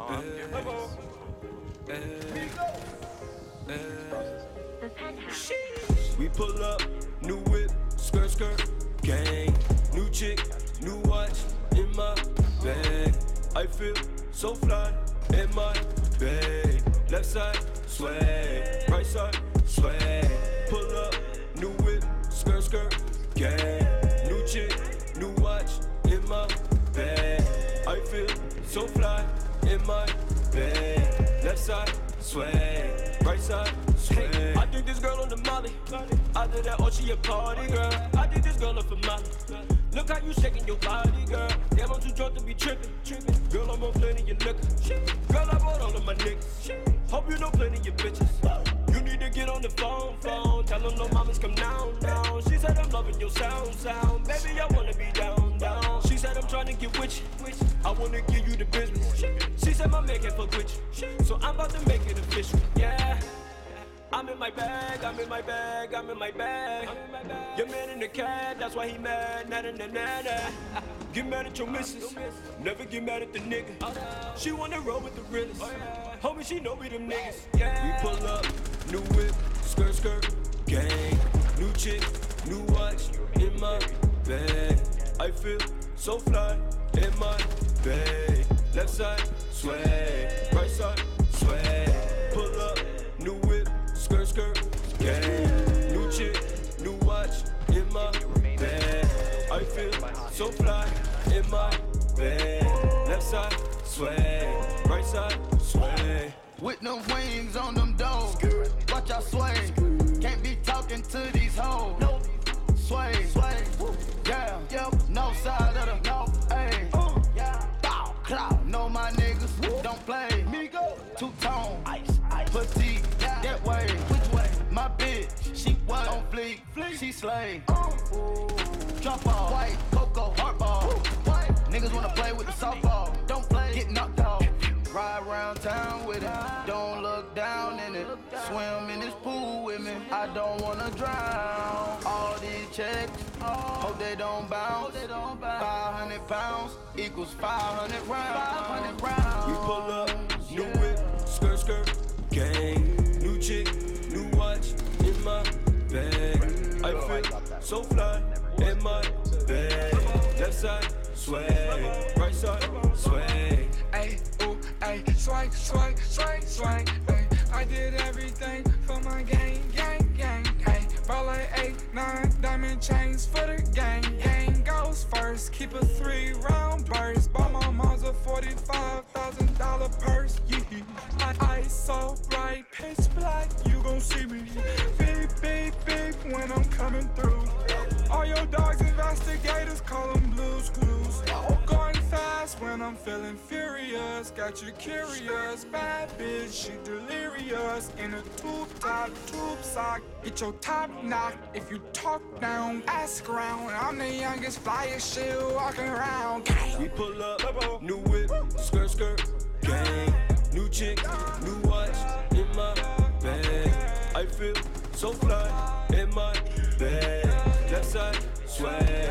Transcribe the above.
We pull up, new whip, skirt, gang. New chick, new watch in my bag. I feel so fly in my bag. Left side, swag. Right side, swag. Pull up, new whip, skirt, gang. New chick, new watch in my bag. I feel so fly in my bag. Left side, swag. Right side, swag. Hey, I think this girl on the molly. Either that or she a party girl. I think this girl up for Molly. Look how you shaking your body, girl. Damn, I'm too drunk to be tripping. Girl, I'm on plenty of liquor. Girl, I bought all of my niggas. Hope you know plenty of bitches. You need to get on the phone. Tell them no mamas come down. She said I'm loving your sound. Baby, I wanna be down. She said I'm trying to get with you. I wanna give you the business. She said my man can't fuck with you. So I'm about to make it official. Yeah. I'm in my bag, I'm in my bag, I'm in my bag. Your man in the cab, that's why he mad. Nah. Get mad at your missus, never get mad at the nigga. She wanna roll with the realest. Homie, she know we them niggas. We pull up, new whip, skirt, gang. New chick, new watch in my bag. I feel so fly in my bag. Left side, swag. Right side, swag. Pull up, new whip, skirt, gang. New chick, new watch in my bag. I feel so fly in my bag. Left side, swag. Right side, swag. With them wings on them doors, watch out sway. Can't be talking to these hoes. No, sway. Yeah, no side of the no. Ayy, bow, clout. Know my niggas don't play. Two-tone, ice, petite, that way. Which way? My bitch, she what? On fleek, she slay. Drop off, white, cocoa, hardball. Niggas wanna play with the softball. Don't play, get knocked off. Ride around town with it, don't look down in it. Swim in this pool with me, I don't wanna drown. All these checks, hope they don't bounce. 500 pounds equals 500 rounds. We pull up, new whip, skirt, gang. New chick, new watch in my bag. I feel so fly in my bag. Left side, swag. Right side, swag. Ay, ooh, ay, swag, ay. I did everything for my gang, ay. Ball like 8-9 diamond chains for the gang goes first. Keep a 3-round burst. Bought my mom's a $45,000 purse. Yeah, I so bright, pitch black. You gon' see me beep when I'm coming through. All your dogs investigators call them Blues Clues. Going fast when I'm feeling furious. Got you curious, bad bitch, she delirious. In a tube-top, tube sock. Get your top knocked. If you talk down, ask around. I'm the youngest, flyest shit walking around. We pull up, new whip, skirt, gang. New chick, new watch in my bag. I feel so fly in my bag. Left side, swag.